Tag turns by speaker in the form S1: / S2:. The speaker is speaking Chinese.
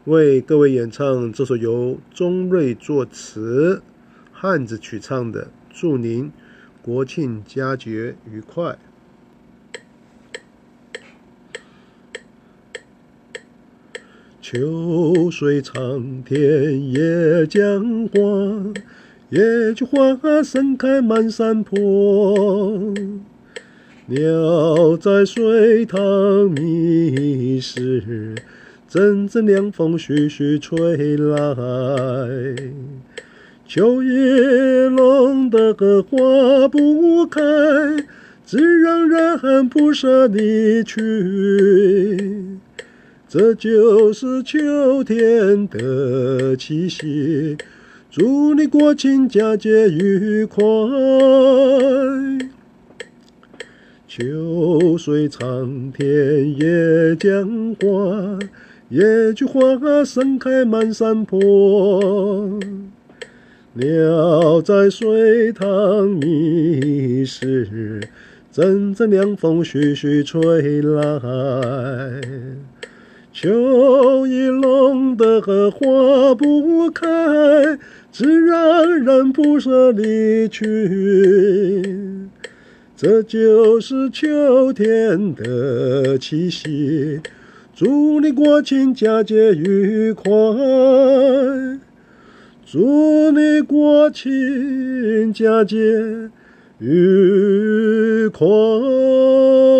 S1: 为各位演唱这首由钟瑞作词、汉子曲唱的，祝您国庆佳节愉快。秋水长天夜江花，野菊花盛开满山坡。鸟在水塘觅食，阵阵凉风徐徐吹来。秋叶弄得花不开，只让人不舍离去。这就是秋天的气息，祝你国庆佳节愉快。秋水长天夜江花，野菊花盛开满山坡。鸟在水塘觅食，阵阵凉风徐徐吹来。秋意弄得花不开，只让人不舍离去。这就是秋天的气息，祝你国庆佳节愉快，祝你国庆佳节愉快。